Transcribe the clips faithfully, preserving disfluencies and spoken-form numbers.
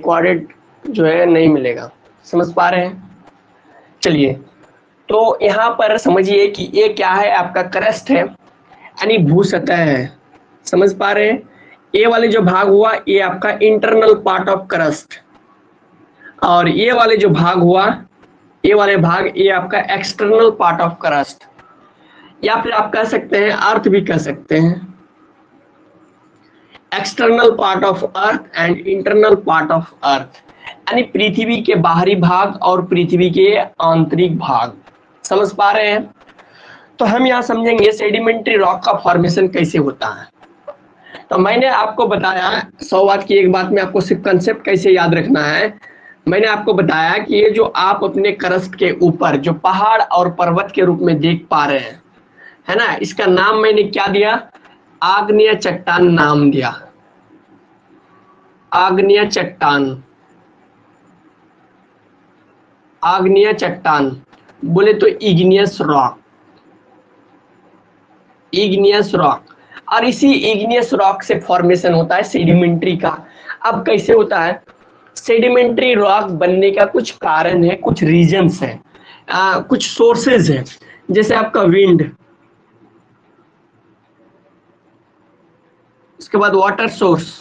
Recorded जो है नहीं मिलेगा। समझ पा रहे हैं? चलिए, तो यहाँ पर समझिए कि ये क्या है, आपका क्रस्ट है यानी भू सतह है। समझ पा रहे हैं? ये वाले जो भाग हुआ ये आपका इंटरनल पार्ट ऑफ क्रस्ट, और ये वाले जो भाग हुआ ये वाले भाग ये आपका एक्सटर्नल पार्ट ऑफ क्रस्ट, या फिर आप कह सकते हैं अर्थ भी कह सकते हैं, external part of earth and internal part of earth, यानी पृथ्वी के बाहरी भाग और पृथ्वी के आंतरिक भाग। समझ पा रहे हैं? तो हम यहाँ समझेंगे सेडिमेंट्री रॉक का फॉर्मेशन कैसे होता है। तो मैंने आपको बताया सौ बात की एक बात में, आपको सिर्फ कंसेप्ट कैसे याद रखना है। मैंने आपको बताया कि ये जो आप अपने क्रस्ट के ऊपर जो पहाड़ और पर्वत के रूप में देख पा रहे हैं, है ना, इसका नाम मैंने क्या दिया? आग्नेय चट्टान नाम दिया। आग्नेय चट्टान, आग्नेय चट्टान बोले तो इग्नियस रॉक, इग्नियस रॉक। और इसी इग्नियस रॉक से फॉर्मेशन होता है सेडिमेंट्री का। अब कैसे होता है? सेडिमेंट्री रॉक बनने का कुछ कारण है, कुछ रीजंस है, आ, कुछ सोर्सेज है, जैसे आपका विंड, उसके बाद वाटर सोर्स,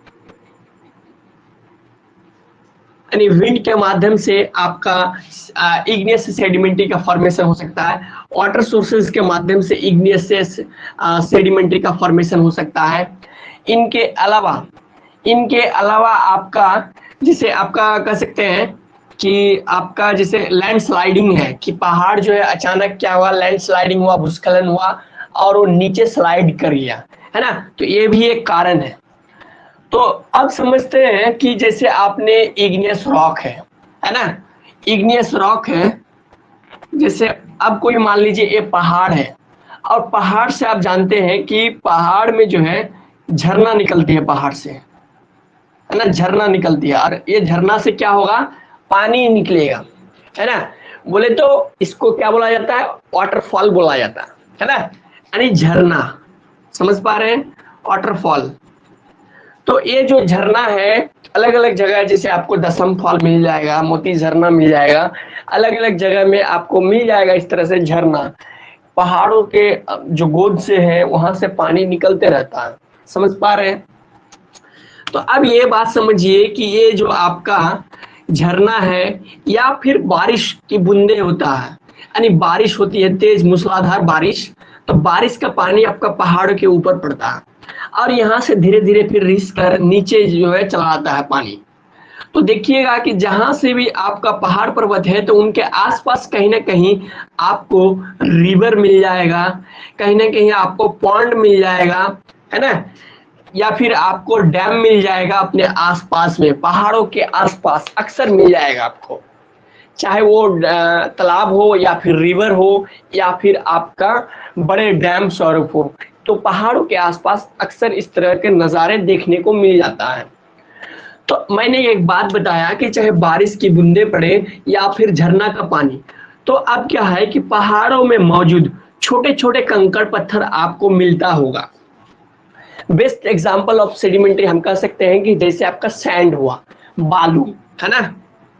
यानी विंड के माध्यम से आपका इग्नियस सेडिमेंट्री का फॉर्मेशन हो सकता है। वाटर सोर्सेज के माध्यम से इग्नियस सेडिमेंट्री का फॉर्मेशन हो सकता है। इनके अलावा इनके अलावा आपका जिसे आपका कह सकते हैं कि आपका जैसे लैंडस्लाइडिंग है, कि पहाड़ जो है अचानक क्या हुआ, लैंडस्लाइडिंग हुआ, भूस्खलन हुआ और वो नीचे स्लाइड कर गया, है ना, तो ये भी एक कारण है। तो अब समझते हैं कि जैसे आपने इग्नियस रॉक है है ना, इग्नियस रॉक है, जैसे अब कोई मान लीजिए ये पहाड़ है, और पहाड़ से आप जानते हैं कि पहाड़ में जो है झरना निकलती है, पहाड़ से, है ना, झरना निकलती है, और ये झरना से क्या होगा? पानी निकलेगा, है ना। बोले तो इसको क्या बोला जाता है? वाटरफॉल बोला जाता है, है ना, यानी झरना। समझ पा रहे हैं? वाटरफॉल। तो ये जो झरना है अलग अलग जगह, जैसे आपको दसम फॉल मिल जाएगा, मोती झरना मिल जाएगा, अलग अलग जगह में आपको मिल जाएगा इस तरह से झरना। पहाड़ों के जो गोद से है वहां से पानी निकलते रहता है। समझ पा रहे हैं? तो अब ये बात समझिए कि ये जो आपका झरना है या फिर बारिश की बूंदे होता है, यानी बारिश होती है, तेज मूसलाधार बारिश, तो बारिश का पानी आपका पहाड़ों के ऊपर पड़ता है और यहाँ से धीरे धीरे फिर रिस कर नीचे जो है चला आता है पानी। तो देखिएगा कि जहां से भी आपका पहाड़ पर्वत है तो उनके आसपास कहीं ना कहीं आपको रिवर मिल जाएगा, कहीं ना कहीं आपको पॉन्ड मिल जाएगा, है ना, या फिर आपको डैम मिल जाएगा अपने आसपास में, पहाड़ों के आसपास अक्सर मिल जाएगा आपको, चाहे वो तालाब हो या फिर रिवर हो या फिर आपका बड़े डैम स्वरूप हो। तो पहाड़ों के आसपास अक्सर इस तरह के नज़ारे देखने को मिल जाता है। तो मैंने एक बात बताया कि चाहे बारिश की बूंदे पड़े या फिर झरना का पानी, तो अब क्या है कि पहाड़ों में मौजूद छोटे छोटे कंकड़ पत्थर आपको मिलता होगा। बेस्ट एग्जांपल ऑफ सेडिमेंट्री हम कह सकते हैं कि जैसे आपका सैंड हुआ, बालू, है ना,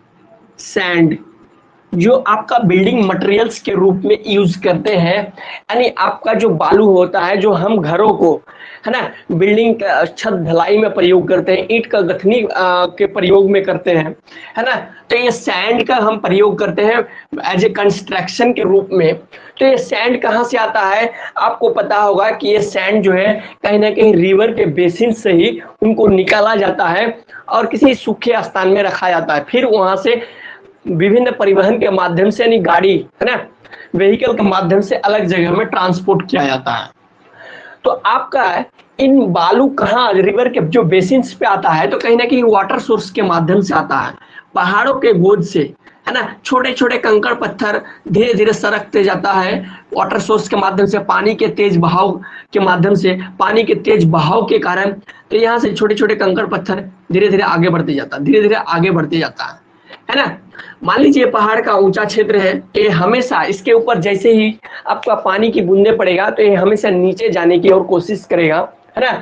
सैंड जो आपका बिल्डिंग मटेरियल्स के रूप में यूज करते हैं, यानी आपका जो बालू होता है जो हम घरों को, है ना, बिल्डिंग का छत ढलाई में प्रयोग करते हैं, ईंट का गथनी के प्रयोग में करते हैं, है ना, तो ये सैंड का हम प्रयोग करते हैं एज ए कंस्ट्रक्शन के रूप में। तो ये सैंड कहाँ से आता है? आपको पता होगा कि ये सैंड जो है कहीं ना कहीं रिवर के बेसिन से ही उनको निकाला जाता है और किसी सूखे स्थान में रखा जाता है, फिर वहां से विभिन्न परिवहन के माध्यम से, यानी गाड़ी, है ना, व्हीकल के माध्यम से अलग जगह में ट्रांसपोर्ट किया जाता है। तो आपका इन बालू कहाँ रिवर के जो बेसिन्स पे आता है, तो कहीं ना कहीं वाटर सोर्स के माध्यम से आता है, पहाड़ों के गोद से, है ना, छोटे छोटे कंकड़ पत्थर धीरे धीरे सरकते जाता है वाटर सोर्स के माध्यम से, पानी के तेज बहाव के माध्यम से, पानी के तेज बहाव के कारण, तो यहाँ से छोटे छोटे कंकड़ पत्थर धीरे धीरे आगे बढ़ते जाता है, धीरे धीरे आगे बढ़ते जाता है, है ना। मान लीजिए पहाड़ का ऊंचा क्षेत्र है, ये हमेशा इसके ऊपर जैसे ही आपका पानी की बूंदे पड़ेगा तो ये हमेशा नीचे जाने की और कोशिश करेगा, है ना।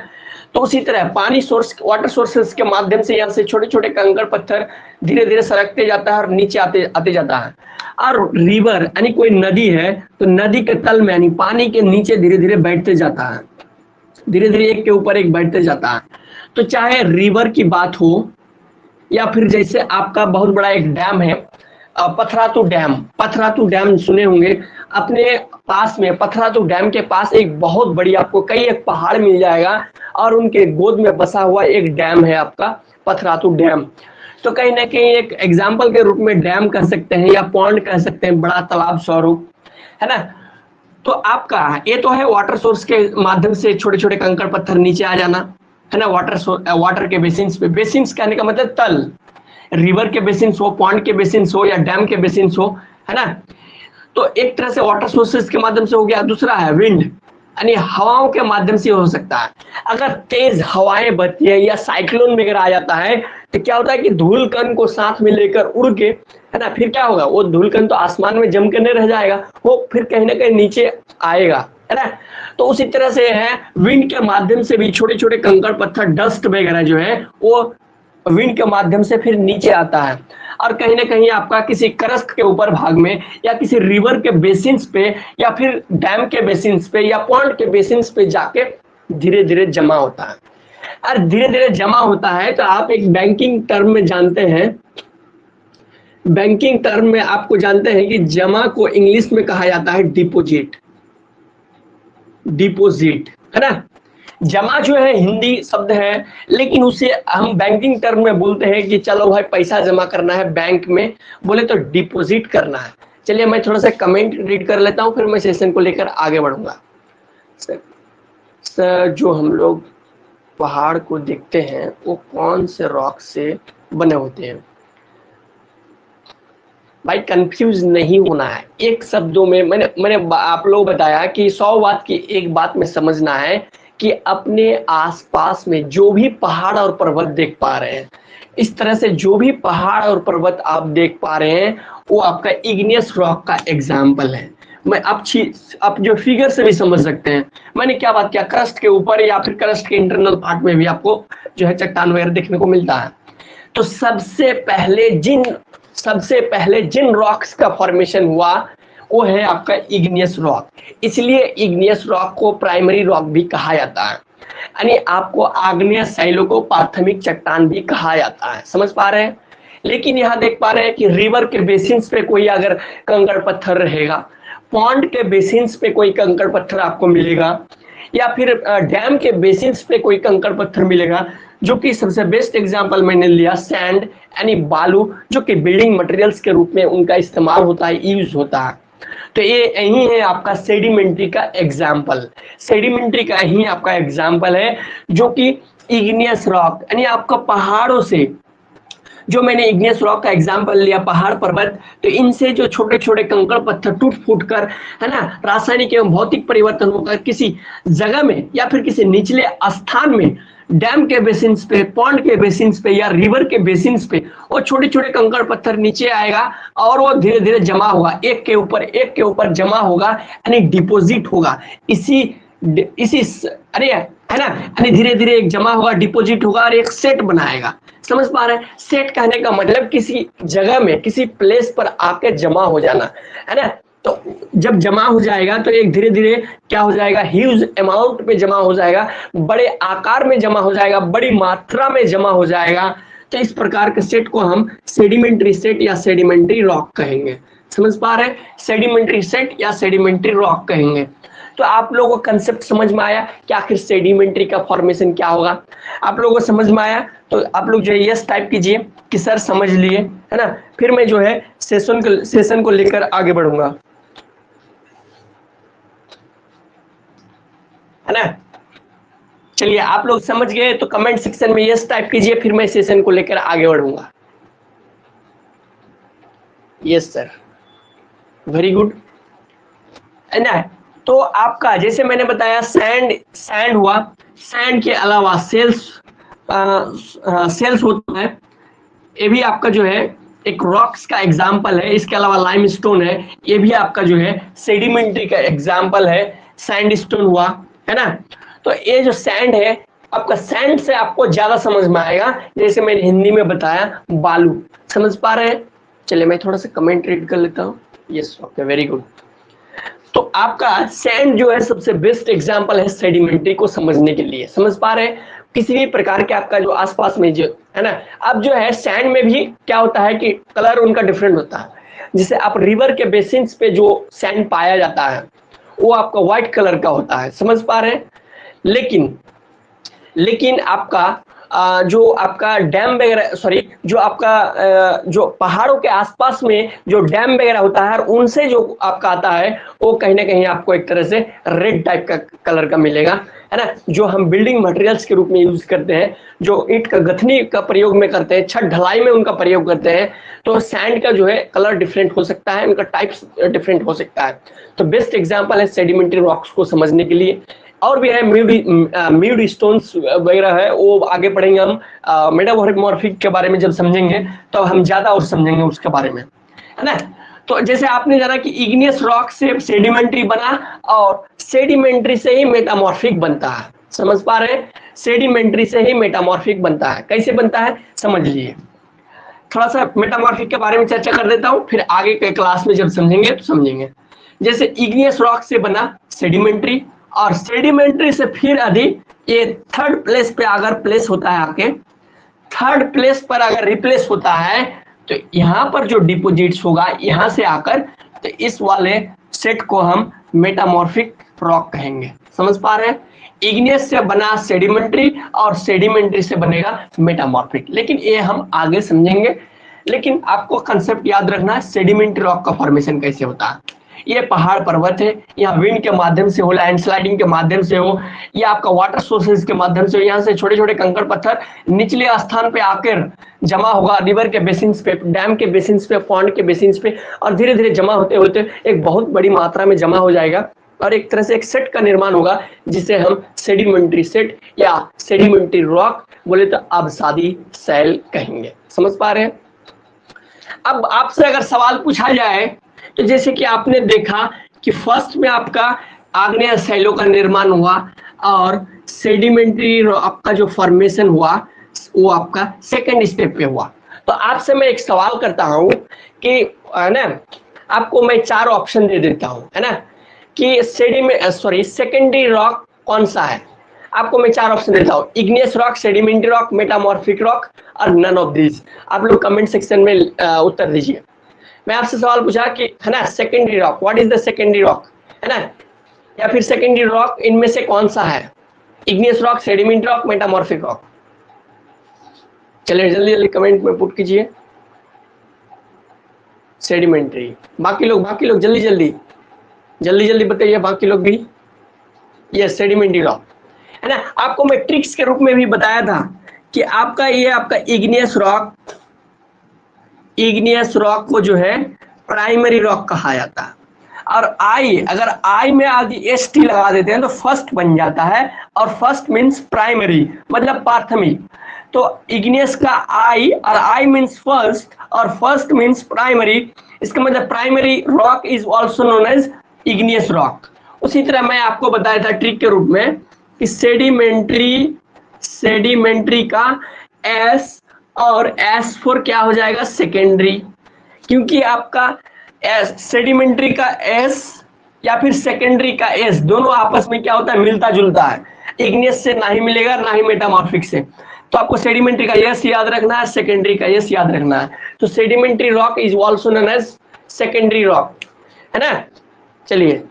तो उसी तरह पानी सोर्स, वाटर सोर्सेस के माध्यम से यहाँ से छोटे छोटे कंकड़ पत्थर धीरे धीरे सरकते जाता है और नीचे आते आते जाता है। और रिवर यानी कोई नदी है तो नदी के तल में यानी पानी के नीचे धीरे धीरे बैठते जाता है, धीरे धीरे एक के ऊपर एक बैठते जाता है। तो चाहे रिवर की बात हो या फिर जैसे आपका बहुत बड़ा एक डैम है, पथरातू डैम, पथरातू डैम सुने होंगे, अपने पास में पथरातू डैम के पास एक बहुत बड़ी आपको कई एक पहाड़ मिल जाएगा और उनके गोद में बसा हुआ एक डैम है आपका पथरातू डैम। तो कहीं ना कहीं एक एग्जाम्पल के रूप में डैम कह सकते हैं या पॉन्ड कह सकते हैं, बड़ा तालाब स्वरूप, है ना। तो आपका ये तो है वाटर सोर्स के माध्यम से छोटे छोटे कंकड़ पत्थर नीचे आ जाना, है ना। वाटर वाटर के बेसिन्स पे, बेसिन्स कहने का मतलब तल, रिवर के बेसिन्स हो, पॉन्ड के बेसिन्स हो या डैम के बेसिन्स हो, है ना। तो एक तरह से वाटर सोर्सेस के माध्यम से हो गया। दूसरा है विंड, यानी हवाओं के माध्यम से हो सकता है। अगर तेज हवाएं बहती है या साइक्लोन वगैरह आ जाता है तो क्या होता है कि धूल कण को साथ में लेकर उड़ के, है ना, फिर क्या होगा, वो धूल कण तो आसमान में जम के नहीं रह जाएगा, वो फिर कहीं ना कहीं नीचे आएगा, है ना। तो उसी तरह से है विंड के माध्यम से भी छोटे छोटे कंकड़ पत्थर, डस्ट वगैरह जो है वो विंड के माध्यम से फिर नीचे आता है और कहीं ना कहीं आपका किसी करस्त के ऊपर भाग में या किसी रिवर के बेसिन्स पे या फिर डैम के बेसिन्स पे या पॉन्ड के बेसिन्स पे जाके धीरे धीरे जमा होता है। और धीरे धीरे जमा होता है तो आप एक बैंकिंग टर्म में जानते हैं, बैंकिंग टर्म में आपको जानते हैं कि जमा को इंग्लिश में कहा जाता है डिपोजिट, डिपोजिट, है ना। जमा जो है हिंदी शब्द है, लेकिन उसे हम बैंकिंग टर्म में बोलते हैं कि चलो भाई पैसा जमा करना है बैंक में, बोले तो डिपॉजिट करना है। चलिए मैं थोड़ा सा कमेंट रीड कर लेता हूं, फिर मैं सेशन को लेकर आगे बढ़ूंगा। सर, सर जो हम लोग पहाड़ को देखते हैं वो कौन से रॉक से बने होते हैं? भाई कंफ्यूज नहीं होना है, एक शब्दों में मैंने मैंने आप लोग बताया कि सौ बात की एक बात में समझना है कि अपने आसपास में जो भी पहाड़ और पर्वत देख पा रहे हैं, इस तरह से जो भी पहाड़ और पर्वत आप देख पा रहे हैं वो आपका इग्नियस रॉक का एग्जाम्पल है। मैं आप आप जो फिगर से भी समझ सकते हैं मैंने क्या बात किया, क्रस्ट के ऊपर या फिर क्रस्ट के इंटरनल पार्ट में भी आपको जो है चट्टान वगैरह देखने को मिलता है। तो सबसे पहले जिन सबसे पहले जिन रॉक्स का फॉर्मेशन हुआ वो है आपका इग्नियस रॉक, इसलिए इग्नियस रॉक को प्राइमरी रॉक भी कहा जाता है, यानी आपको आग्नेय शैलों को प्राथमिक चट्टान भी कहा जाता है। समझ पा रहे हैं? लेकिन यहाँ देख पा रहे हैं कि रिवर के बेसिन्स पे कोई अगर कंकड़ पत्थर रहेगा, पॉन्ड के बेसिन्स पे कोई कंकड़ पत्थर आपको मिलेगा या फिर डैम के बेसिन्स पे कोई कंकड़ पत्थर मिलेगा, जो कि सबसे बेस्ट एग्जांपल मैंने लिया सैंड यानी बालू, जो कि बिल्डिंग मटेरियल्स के रूप में उनका इस्तेमाल होता है, यूज होता है। तो ये यही है आपका सेडिमेंट्री का एग्जाम्पल, सेडिमेंट्री का ही आपका एग्जाम्पल है जो कि इग्नियस रॉक यानी आपका पहाड़ों से, जो मैंने इग्नियस रॉक का एग्जाम्पल लिया पहाड़ पर्वत, तो इनसे जो छोटे छोटे कंकड़ पत्थर टूट फूट कर, है ना, रासायनिक एवं भौतिक परिवर्तन होकर किसी जगह में या फिर किसी निचले स्थान में डैम के बेसिन्स पे, पॉन्ड के बेसिन्स पे या रिवर के बेसिन्स पे वो छोटे छोटे कंकड़ पत्थर नीचे आएगा और वो धीरे धीरे जमा होगा, एक के ऊपर एक के ऊपर जमा होगा, यानी डिपोजिट होगा। इसी इसी अरे है ना, यानी धीरे धीरे एक जमा होगा, डिपोजिट होगा और एक सेट बनाएगा। समझ पा रहे हैं? सेट कहने का मतलब किसी जगह में, किसी प्लेस पर आके जमा हो जाना, है ना। तो जब जमा हो जाएगा तो एक धीरे धीरे क्या हो जाएगा, ह्यूज अमाउंट में जमा हो जाएगा, बड़े आकार में जमा हो जाएगा, बड़ी मात्रा में जमा हो जाएगा। तो इस प्रकार के सेट को हम सेडिमेंट्री सेट या सेडिमेंट्री रॉक कहेंगे। समझ पा रहे हैं? सेडिमेंट्री सेट या सेडिमेंट्री रॉक कहेंगे। तो आप लोगों को कंसेप्ट समझ में आया कि आखिर सेडिमेंट्री का फॉर्मेशन क्या होगा? आप लोगों को समझ में आया तो आप लोग जो है यस टाइप कीजिए कि सर समझ लिए, है ना। फिर मैं जो है सेशन को सेशन को लेकर आगे बढ़ूंगा, है ना। चलिए आप लोग समझ गए तो कमेंट सेक्शन में यस टाइप कीजिए, फिर मैं सेशन को लेकर आगे बढ़ूंगा। यस सर, वेरी गुड, है ना। तो आपका जैसे मैंने बताया सैंड सैंड हुआ, सैंड के अलावा सेल्स सेल्स होता है, ये भी आपका जो है एक रॉक्स का एग्जाम्पल है। इसके अलावा लाइमस्टोन है, ये भी आपका जो है सेडिमेंट्री का एग्जाम्पल है। सैंडस्टोन हुआ, है ना। तो ये जो सैंड है आपका सैंड से आपको ज्यादा समझ में आएगा, जैसे मैंने हिंदी में बताया बालू। समझ पा रहे हैं? चलिए मैं थोड़ा सा कमेंट रीड कर लेता हूँ। Yes, okay, very good. तो आपका सैंड जो है सबसे बेस्ट एग्जांपल है सेडिमेंट्री को समझने के लिए। समझ पा रहे हैं? किसी भी प्रकार के आपका जो आसपास में जो है ना, अब जो है सैंड में भी क्या होता है कि कलर उनका डिफरेंट होता है। जैसे आप रिवर के बेसिन्स पे जो सैंड पाया जाता है वो आपका व्हाइट कलर का होता है। समझ पा रहे हैं? लेकिन लेकिन आपका आ, जो आपका डैम वगैरह, सॉरी, जो आपका आ, जो पहाड़ों के आसपास में जो डैम वगैरह होता है उनसे जो आपका आता है वो कहीं ना कहीं आपको एक तरह से रेड टाइप का कलर का मिलेगा, है ना, जो हम बिल्डिंग मटेरियल्स के रूप में यूज करते हैं, जो ईंट का गथनी का प्रयोग में करते हैं, छत ढलाई में उनका प्रयोग करते हैं। तो सैंड का जो है कलर डिफरेंट हो सकता है, उनका टाइप्स डिफरेंट हो सकता है। तो बेस्ट एग्जांपल है सेडिमेंट्री रॉक्स को समझने के लिए। और भी है म्यूड म्यूड स्टोन्स वगैरह है, वो आगे पढ़ेंगे हम। मेटामॉर्फिक के बारे में जब समझेंगे तो हम ज्यादा और समझेंगे उसके बारे में, है ना। तो जैसे आपने जाना कि इग्नियस रॉक से सेडिमेंट्री बना और सेडिमेंट्री से ही मेटामॉर्फिक बनता है। समझ पा रहे हैं? सेडिमेंट्री से ही मेटामॉर्फिक बनता है। कैसे बनता है समझ लीजिए। थोड़ा सा मेटामॉर्फिक के बारे में चर्चा कर देता हूँ, फिर आगे के क्लास में जब समझेंगे तो समझेंगे। जैसे इग्नियस रॉक से बना सेडिमेंट्री, और सेडिमेंट्री से फिर अधिक ये थर्ड प्लेस पे अगर प्लेस होता है, आपके थर्ड प्लेस पर अगर रिप्लेस होता है तो यहाँ पर जो डिपोजिट्स होगा यहाँ से आकर, तो इस वाले सेट को हम मेटामॉर्फिक रॉक कहेंगे। समझ पा रहे हैं? इग्नियस से बना सेडिमेंट्री और सेडिमेंट्री से बनेगा मेटामॉर्फिक, लेकिन ये हम आगे समझेंगे। लेकिन आपको कंसेप्ट याद रखना है सेडिमेंट्री रॉक का फॉर्मेशन कैसे होता है। ये पहाड़ पर्वत है, या विंड के माध्यम से हो, लैंडस्लाइडिंग के माध्यम से हो, या आपका वाटर सोर्सेज के माध्यम से हो, यहाँ से छोटे छोटे कंकड़ पत्थर निचले स्थान पे आकर जमा होगा, रिवर के बेसिन्स पे, डैम के बेसिन्स पे, पॉन्ड के बेसिन्स पे, और धीरे धीरे जमा होते होते एक बहुत बड़ी मात्रा में जमा हो जाएगा और एक तरह से एक सेट का निर्माण होगा, जिसे हम सेडिमेंट्री सेट या सेडिमेंट्री रॉक बोले तो आबसादी शैल कहेंगे। समझ पा रहे हैं? अब आपसे अगर सवाल पूछा जाए तो जैसे कि आपने देखा कि फर्स्ट में आपका आग्नेय शैलों का निर्माण हुआ और सेडिमेंट्री आपका जो फॉर्मेशन हुआ वो आपका सेकंड स्टेप पे हुआ। तो आपसे मैं एक सवाल करता हूं कि, है ना, आपको मैं चार ऑप्शन दे देता हूं, है ना, कि सेडिमेंट सॉरी सेकेंडरी रॉक कौन सा है। आपको मैं चार ऑप्शन देता हूं, igneous rock, sedimentary rock, metamorphic rock और नन ऑफ दिस। आप लोग कमेंट सेक्शन में उत्तर दीजिए। मैं आपसे सवाल पूछा कि, है ना, secondary rock, what is the secondary rock, है ना, या फिर सेकेंडरी रॉक इनमें से कौन सा है, igneous rock, sedimentary rock, metamorphic rock. चलिए जल्दी जल्दी कमेंट में पुट कीजिए। सेडिमेंट्री। बाकी लोग बाकी लोग जल्दी जल्दी जल्दी जल्दी बताइए, बाकी लोग भी। यस, सेडिमेंट्री रॉक, है ना। आपको मैं ट्रिक्स के रूप में भी बताया था कि आपका ये आपका इग्नियस रॉक, इग्नियस रॉक को जो है प्राइमरी रॉक कहा जाता है। और आई, अगर आई में आगे एस टी लगा देते हैं तो फर्स्ट बन जाता है, और फर्स्ट मीन्स प्राइमरी मतलब प्राथमिक। तो इग्नियस का आई, और आई मीन्स फर्स्ट और फर्स्ट मीन्स प्राइमरी, इसका मतलब primary rock is also known as igneous rock. उसी तरह मैं आपको बताया था ट्रिक के रूप में कि सेडिमेंट्री सेडिमेंट्री का एस और एस फोर क्या हो जाएगा, सेकेंडरी, क्योंकि आपका एस सेडिमेंट्री का एस या फिर सेकेंडरी का एस दोनों आपस में क्या होता है, मिलता जुलता है। इग्नियस से ना ही मिलेगा ना ही मेटामॉर्फिक से। तो आपको सेडिमेंट्री का एस याद रखना है, सेकेंडरी का एस याद रखना है। तो sedimentary rock is also known as secondary rock, है ना। चलिए,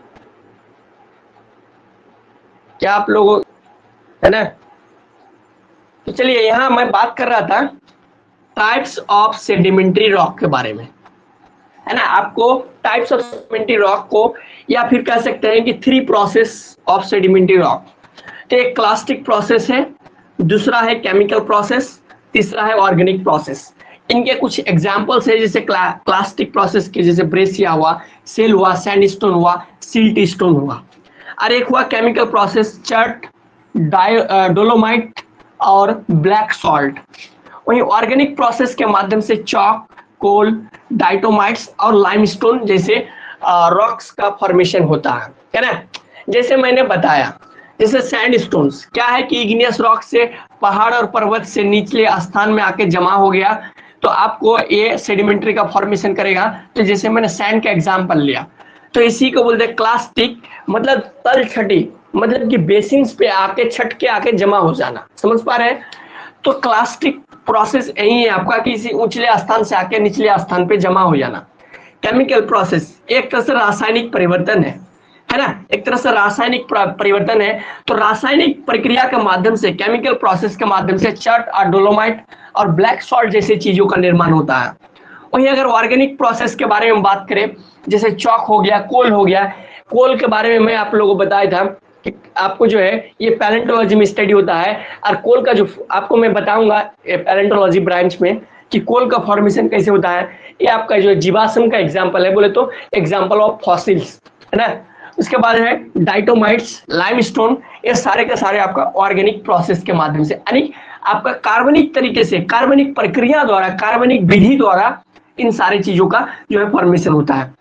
क्या आप लोग, है ना। तो चलिए, यहां मैं बात कर रहा था टाइप्स ऑफ सेडिमेंट्री रॉक के बारे में, है ना। आपको टाइप्स ऑफ सेडिमेंट्री रॉक को या फिर कह सकते हैं कि three process of sedimentary rock. तो एक क्लास्टिक प्रोसेस है, दूसरा है केमिकल प्रोसेस, तीसरा है ऑर्गेनिक प्रोसेस। इनके कुछ एग्जांपल्स है, जैसे क्ला, क्लास्टिक प्रोसेस के जैसे ब्रेसिया हुआ, सेल हुआ, सैंडस्टोन हुआ, सिल्ट स्टोन हुआ। और एक हुआ केमिकल प्रोसेस, चर्ट, डोलोमाइट और ब्लैक सॉल्ट। वहीं ऑर्गेनिक प्रोसेस के माध्यम से चॉक, कोल, डाइटोमाइट्स और लाइमस्टोन जैसे रॉक्स का फॉर्मेशन होता है, है ना। जैसे मैंने बताया जैसे सैंडस्टोन्स क्या है कि इग्नियस रॉक से पहाड़ और पर्वत से निचले स्थान में आके जमा हो गया तो आपको ये सेडिमेंट्री का फॉर्मेशन करेगा। तो जैसे मैंने सैंड का एग्जांपल लिया तो इसी को बोलते हैं क्लास्टिक, मतलब तल छटी, मतलब कि बेसिन्स पे आके छट के आके जमा हो जाना। समझ पा रहे हैं? तो क्लास्टिक प्रोसेस यही है आपका कि किसी ऊंचले स्थान से आके निचले स्थान पे जमा हो जाना। केमिकल प्रोसेस एक तरह से रासायनिक परिवर्तन है है ना, एक तरह से रासायनिक परिवर्तन है। तो रासायनिक प्रक्रिया के माध्यम से, केमिकल प्रोसेस के माध्यम से चट और डोलोमाइट और ब्लैक सॉल्ट जैसे चीजों का निर्माण होता है। वहीं अगर ऑर्गेनिक प्रोसेस के बारे में बात करें, जैसे चौक हो गया, कोल हो गया। कोल के बारे में मैं आप लोगों को बताया था कि आपको जो है ये पैलेंटोलॉजी में स्टडी होता है, और कोल का जो आपको मैं बताऊंगा पैलेंटोलॉजी ब्रांच में कि कोल का फॉर्मेशन कैसे होता है। ये आपका जो जीवाश्म का एग्जाम्पल है, बोले तो एग्जाम्पल ऑफ फॉसिल्स, है ना। उसके बाद है डाइटोमाइट्स, लाइमस्टोन, ये सारे के सारे आपका ऑर्गेनिक प्रोसेस के माध्यम से, यानी आपका कार्बनिक तरीके से, कार्बनिक प्रक्रिया द्वारा, कार्बनिक विधि द्वारा इन सारी चीजों का जो है फॉर्मेशन होता है।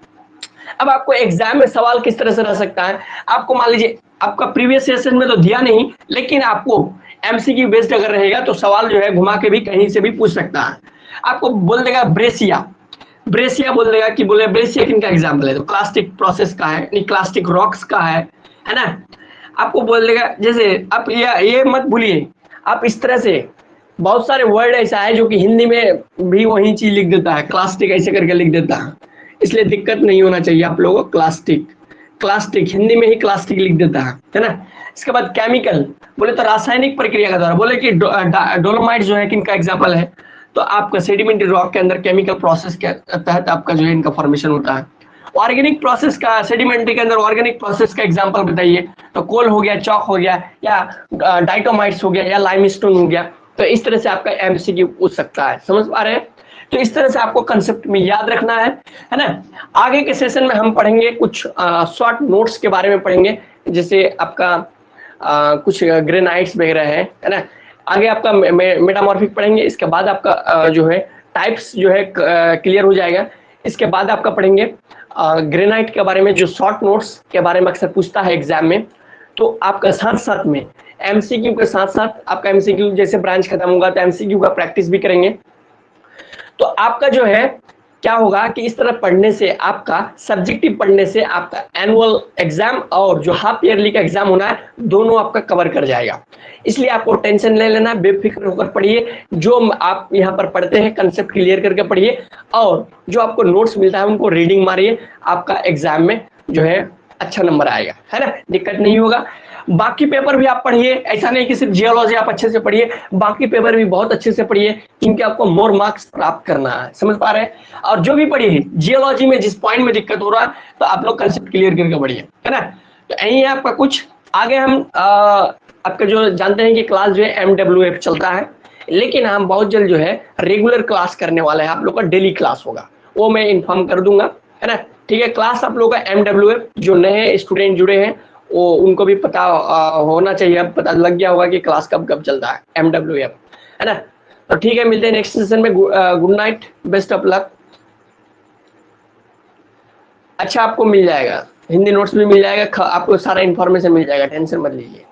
अब आपको एग्जाम में सवाल किस तरह से रह सकता है, आपको मान लीजिए आपका प्रीवियस सेशन में तो दिया नहीं, लेकिन आपको एमसीक्यू बेस्ड अगर रहेगा तो सवाल जो है घुमा के भी कहीं से भी पूछ सकता है। आपको बोल देगा ब्रेसिया, ब्रेसिया बोल देगा कि बोले ब्रेसिया किन का एग्जाम्पल है, तो क्लास्टिक प्रोसेस का है, नहीं क्लास्टिक रॉक्स का है, है ना। आपको बोल देगा, जैसे आप ये ये मत भूलिए, आप इस तरह से बहुत सारे वर्ड ऐसा है जो कि हिंदी में भी वही चीज लिख देता है, क्लास्टिक ऐसे करके लिख देता है, इसलिए दिक्कत नहीं होना चाहिए आप लोगों को। क्लास्टिक क्लास्टिक हिंदी में ही क्लास्टिक लिख देता है, है ना। इसके बाद केमिकल बोले तो रासायनिक प्रक्रिया के द्वारा, बोले कि डो, डोलोमाइट जो है किनका एग्जाम्पल है, तो आपका सेडिमेंट्री रॉक के अंदर केमिकल प्रोसेस के तहत आपका जो है इनका फॉर्मेशन होता है। ऑर्गेनिक प्रोसेस का, सेडिमेंट्री के अंदर ऑर्गेनिक प्रोसेस का एग्जांपल बताइए, तो कोल हो गया, चौक हो गया, या डाइटोमाइट्स हो गया, या लाइमस्टोन हो गया। तो इस तरह से आपका एमसीक्यू पूछ सकता है। समझ पा रहे हैं? तो इस तरह से आपको कंसेप्ट में याद रखना है, है ना। आगे के सेशन में हम पढ़ेंगे कुछ शॉर्ट नोट्स के बारे में पढ़ेंगे, जैसे आपका आ, कुछ ग्रेनाइट्स वगैरह है, है ना। आगे आपका मेटामॉर्फिक पढ़ेंगे, इसके बाद आपका आ, जो है टाइप्स जो है क्लियर हो जाएगा। इसके बाद आपका पढ़ेंगे ग्रेनाइट के बारे में, जो शॉर्ट नोट्स के बारे में अक्सर पूछता है एग्जाम में। तो आपका साथ साथ में एमसीक्यू के साथ साथ आपका एमसीक्यू जैसे ब्रांच खत्म होगा तो एमसीक्यू का प्रैक्टिस भी करेंगे। तो आपका जो है क्या होगा कि इस तरह पढ़ने से, आपका सब्जेक्टिव पढ़ने से आपका एनुअल एग्जाम और जो हाफ ईयरली का एग्जाम होना है दोनों आपका कवर कर जाएगा। इसलिए आपको टेंशन ले लेना, बेफिक्र होकर पढ़िए। जो आप यहाँ पर पढ़ते हैं कंसेप्ट क्लियर करके पढ़िए, और जो आपको नोट्स मिलता है उनको रीडिंग मारिए, आपका एग्जाम में जो है अच्छा नंबर आएगा, है ना, दिक्कत नहीं होगा। बाकी पेपर भी आप पढ़िए, ऐसा नहीं कि सिर्फ जियोलॉजी आप अच्छे से पढ़िए, बाकी पेपर भी बहुत अच्छे से पढ़िए, क्योंकि आपको मोर मार्क्स प्राप्त करना है। समझ पा रहे हैं? और जो भी पढ़िए जियोलॉजी में जिस पॉइंट में दिक्कत हो रहा है तो आप लोग कंसेप्ट क्लियर करके पढ़िए, है ना। तो यही है आपका कुछ। आगे हम आ, आपका जो जानते हैं कि क्लास जो है एम डब्ल्यू एफ चलता है, लेकिन हम बहुत जल्द जो है रेगुलर क्लास करने वाले हैं। आप लोग का डेली क्लास होगा, वो मैं इन्फॉर्म कर दूंगा, है ना। ठीक है, क्लास आप लोग का एम डब्ल्यू एफ, जो नए स्टूडेंट जुड़े हैं वो उनको भी पता आ, होना चाहिए, अब पता लग गया होगा कि क्लास कब कब चलता है एम डब्ल्यू एफ, है ना। तो ठीक है, मिलते हैं नेक्स्ट सेशन में। Good night, best of luck. अच्छा, आपको मिल जाएगा हिंदी नोट्स भी मिल जाएगा, आपको सारा इन्फॉर्मेशन मिल जाएगा, टेंशन मत लीजिए।